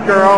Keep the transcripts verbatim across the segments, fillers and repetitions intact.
job, girl.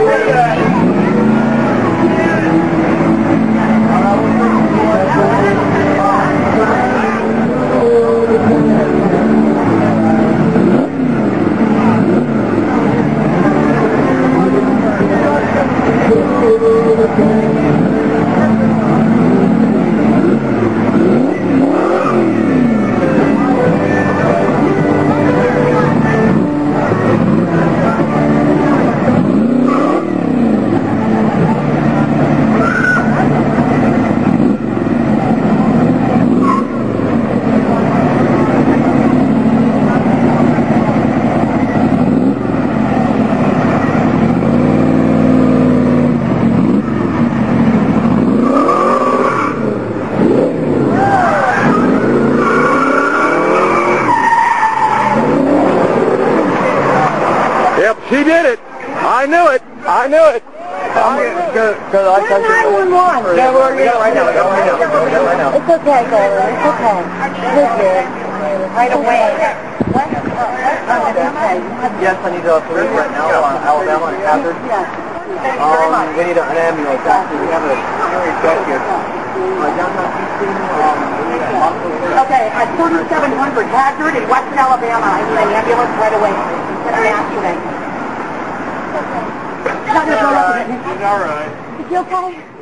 Yep, she did it. I knew it. I knew it. I'm going to We're nine one one. Yeah, we're going to right now. We're right now. We're right now. It's okay, Cobra. It's okay. We're good. Right away. What? Yes, I need a police right now on Alabama and Hazard. Um, we need an ambulance. Actually, we have a serious death here. Uh, downtown Houston, um, Okay, at thirty-seven hundred Hazard in Western Alabama. I need an ambulance right away. It's an accident. Not gonna blow up again. all right. Is he okay?